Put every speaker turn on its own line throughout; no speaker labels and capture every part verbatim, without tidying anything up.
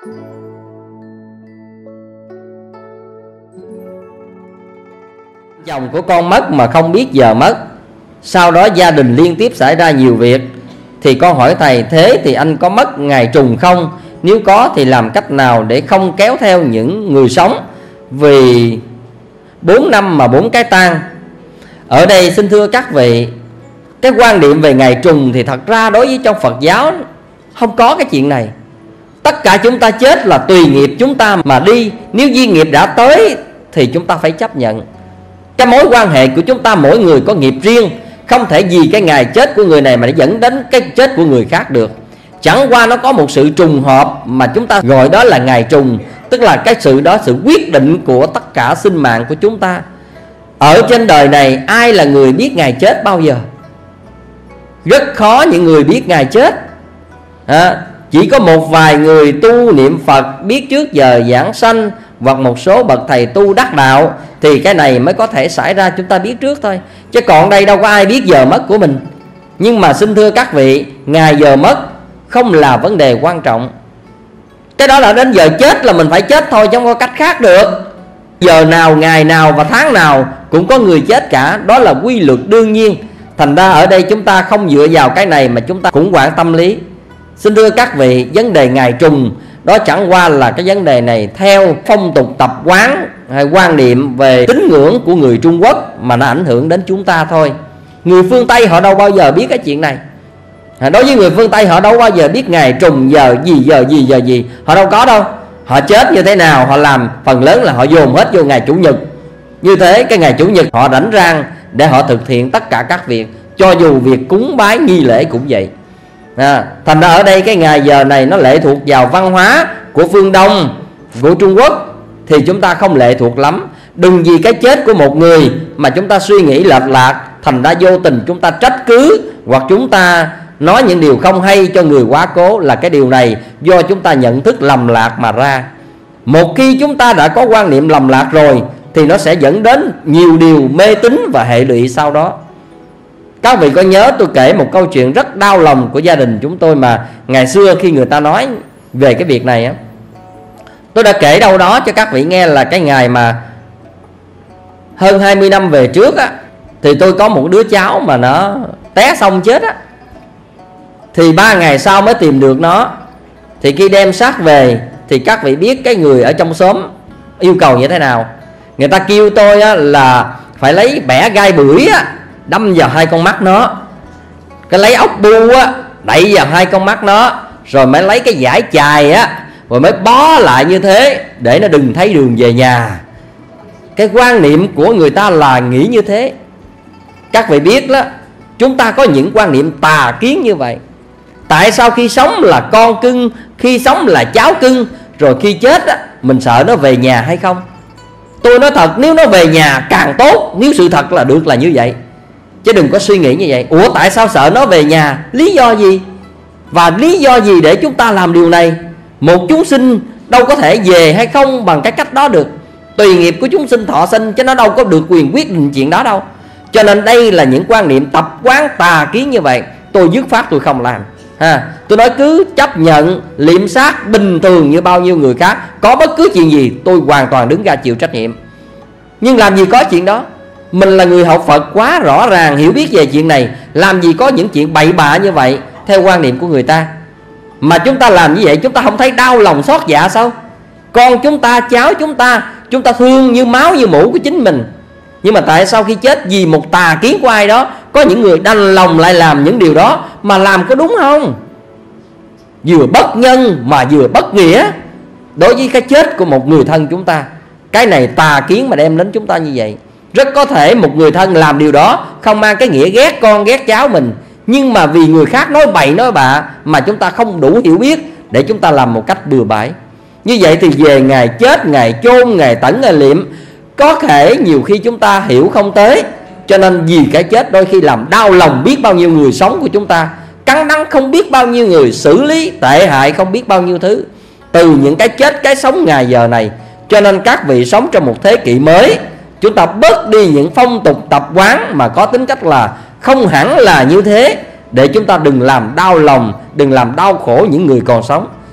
Chồng của con mất mà không biết giờ mất, sau đó gia đình liên tiếp xảy ra nhiều việc. Thì con hỏi thầy, thế thì anh có mất ngày trùng không? Nếu có thì làm cách nào để không kéo theo những người sống? Vì bốn năm mà bốn cái tang. Ở đây xin thưa các vị, cái quan niệm về ngày trùng thì thật ra đối với trong Phật giáo không có cái chuyện này. Tất cả chúng ta chết là tùy nghiệp chúng ta mà đi. Nếu duyên nghiệp đã tới thì chúng ta phải chấp nhận. Cái mối quan hệ của chúng ta mỗi người có nghiệp riêng, không thể vì cái ngày chết của người này mà nó dẫn đến cái chết của người khác được. Chẳng qua nó có một sự trùng hợp mà chúng ta gọi đó là ngày trùng, tức là cái sự đó, sự quyết định của tất cả sinh mạng của chúng ta. Ở trên đời này ai là người biết ngày chết bao giờ? Rất khó những người biết ngày chết. à, Chỉ có một vài người tu niệm Phật biết trước giờ giảng sanh, hoặc một số bậc thầy tu đắc đạo, thì cái này mới có thể xảy ra, chúng ta biết trước thôi. Chứ còn đây đâu có ai biết giờ mất của mình. Nhưng mà xin thưa các vị, ngày giờ mất không là vấn đề quan trọng. Cái đó là đến giờ chết là mình phải chết thôi, chứ không có cách khác được. Giờ nào, ngày nào và tháng nào cũng có người chết cả. Đó là quy luật đương nhiên. Thành ra ở đây chúng ta không dựa vào cái này mà chúng ta cũng quản tâm lý. Xin thưa các vị, vấn đề ngày trùng đó chẳng qua là cái vấn đề này theo phong tục tập quán hay quan niệm về tín ngưỡng của người Trung Quốc mà nó ảnh hưởng đến chúng ta thôi. Người phương Tây họ đâu bao giờ biết cái chuyện này. Đối với người phương Tây họ đâu bao giờ biết ngày trùng giờ gì giờ gì giờ gì. Họ đâu có đâu. Họ chết như thế nào họ làm, phần lớn là họ dồn hết vô ngày Chủ nhật. Như thế cái ngày Chủ nhật họ rảnh rang để họ thực hiện tất cả các việc, cho dù việc cúng bái nghi lễ cũng vậy. à, Thành ra ở đây cái ngày giờ này nó lệ thuộc vào văn hóa của phương Đông, của Trung Quốc, thì chúng ta không lệ thuộc lắm. Đừng vì cái chết của một người mà chúng ta suy nghĩ lệch lạc, thành ra vô tình chúng ta trách cứ, hoặc chúng ta nói những điều không hay cho người quá cố. Là cái điều này do chúng ta nhận thức lầm lạc mà ra. Một khi chúng ta đã có quan niệm lầm lạc rồi thì nó sẽ dẫn đến nhiều điều mê tín và hệ lụy sau đó. Các vị có nhớ tôi kể một câu chuyện rất đau lòng của gia đình chúng tôi mà ngày xưa khi người ta nói về cái việc này á, tôi đã kể đâu đó cho các vị nghe. Là cái ngày mà hơn hai mươi năm về trước á, thì tôi có một đứa cháu mà nó té xong chết á. Thì ba ngày sau mới tìm được nó. Thì khi đem xác về thì các vị biết cái người ở trong xóm yêu cầu như thế nào. Người ta kêu tôi á, là phải lấy bẻ gai bưởi á, đâm vào hai con mắt nó, cái lấy ốc bu á đậy vào hai con mắt nó, rồi mới lấy cái dải chài á, rồi mới bó lại như thế để nó đừng thấy đường về nhà. Cái quan niệm của người ta là nghĩ như thế. Các vị biết đó, chúng ta có những quan niệm tà kiến như vậy. Tại sao khi sống là con cưng, khi sống là cháu cưng, rồi khi chết á, mình sợ nó về nhà hay không? Tôi nói thật, nếu nó về nhà càng tốt, nếu sự thật là được là như vậy. Chứ đừng có suy nghĩ như vậy. Ủa tại sao sợ nó về nhà? Lý do gì? Và lý do gì để chúng ta làm điều này? Một chúng sinh đâu có thể về hay không bằng cái cách đó được. Tùy nghiệp của chúng sinh thọ sinh, chứ nó đâu có được quyền quyết định chuyện đó đâu. Cho nên đây là những quan niệm tập quán tà kiến như vậy. Tôi dứt khoát tôi không làm. ha. Tôi nói cứ chấp nhận liệm xác bình thường như bao nhiêu người khác. Có bất cứ chuyện gì tôi hoàn toàn đứng ra chịu trách nhiệm. Nhưng làm gì có chuyện đó. Mình là người học Phật quá rõ ràng hiểu biết về chuyện này. Làm gì có những chuyện bậy bạ như vậy theo quan niệm của người ta. Mà chúng ta làm như vậy chúng ta không thấy đau lòng xót dạ sao? Con chúng ta, cháu chúng ta, chúng ta thương như máu như mủ của chính mình. Nhưng mà tại sao khi chết vì một tà kiến của ai đó, có những người đành lòng lại làm những điều đó. Mà làm có đúng không? Vừa bất nhân mà vừa bất nghĩa đối với cái chết của một người thân chúng ta. Cái này tà kiến mà đem đến chúng ta như vậy. Rất có thể một người thân làm điều đó không mang cái nghĩa ghét con ghét cháu mình, nhưng mà vì người khác nói bậy nói bạ mà chúng ta không đủ hiểu biết để chúng ta làm một cách bừa bãi. Như vậy thì về ngày chết, ngày chôn, ngày tẩn, ngày liệm, có thể nhiều khi chúng ta hiểu không tới. Cho nên vì cái chết đôi khi làm đau lòng biết bao nhiêu người sống của chúng ta, cắn đắng không biết bao nhiêu người, xử lý tệ hại không biết bao nhiêu thứ từ những cái chết cái sống ngày giờ này. Cho nên các vị sống trong một thế kỷ mới, chúng ta bớt đi những phong tục tập quán mà có tính cách là không hẳn là như thế, để chúng ta đừng làm đau lòng, đừng làm đau khổ những người còn sống.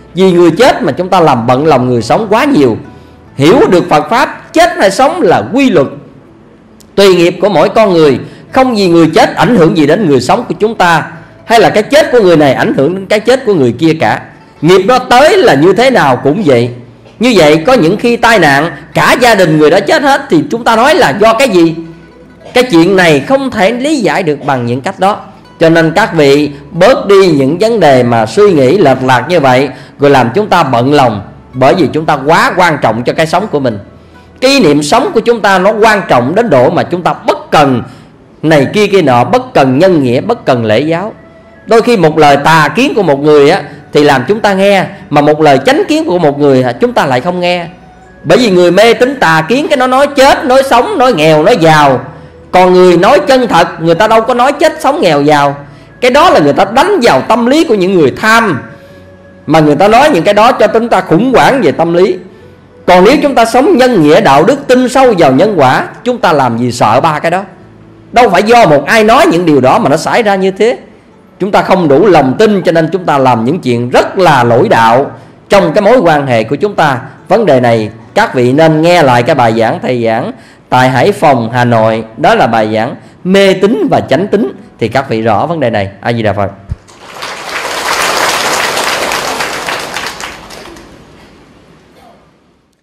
Vì người chết mà chúng ta làm bận lòng người sống quá nhiều. Hiểu được Phật Pháp, chết hay sống là quy luật tùy nghiệp của mỗi con người. Không vì người chết ảnh hưởng gì đến người sống của chúng ta, hay là cái chết của người này ảnh hưởng đến cái chết của người kia cả. Nghiệp đó tới là như thế nào cũng vậy. Như vậy có những khi tai nạn cả gia đình người đó chết hết, thì chúng ta nói là do cái gì? Cái chuyện này không thể lý giải được bằng những cách đó. Cho nên các vị bớt đi những vấn đề mà suy nghĩ lệch lạc như vậy, rồi làm chúng ta bận lòng. Bởi vì chúng ta quá quan trọng cho cái sống của mình. Cái ý niệm sống của chúng ta nó quan trọng đến độ mà chúng ta bất cần này kia kia nọ, bất cần nhân nghĩa, bất cần lễ giáo. Đôi khi một lời tà kiến của một người á thì làm chúng ta nghe, mà một lời chánh kiến của một người chúng ta lại không nghe. Bởi vì người mê tín tà kiến, cái nó nói chết, nói sống, nói nghèo, nói giàu. Còn người nói chân thật, người ta đâu có nói chết, sống, nghèo, giàu. Cái đó là người ta đánh vào tâm lý của những người tham, mà người ta nói những cái đó cho chúng ta khủng hoảng về tâm lý. Còn nếu chúng ta sống nhân nghĩa đạo đức, tin sâu vào nhân quả, chúng ta làm gì sợ ba cái đó. Đâu phải do một ai nói những điều đó mà nó xảy ra như thế. Chúng ta không đủ lòng tin, cho nên chúng ta làm những chuyện rất là lỗi đạo trong cái mối quan hệ của chúng ta. Vấn đề này các vị nên nghe lại cái bài giảng thầy giảng tại Hải Phòng, Hà Nội. Đó là bài giảng mê tín và chánh tín, thì các vị rõ vấn đề này. A Di Đà Phật.